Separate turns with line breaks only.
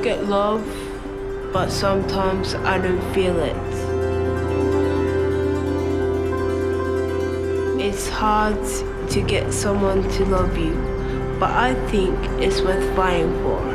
get love, but sometimes I don't feel it. It's hard to get someone to love you, but I think it's worth fighting for.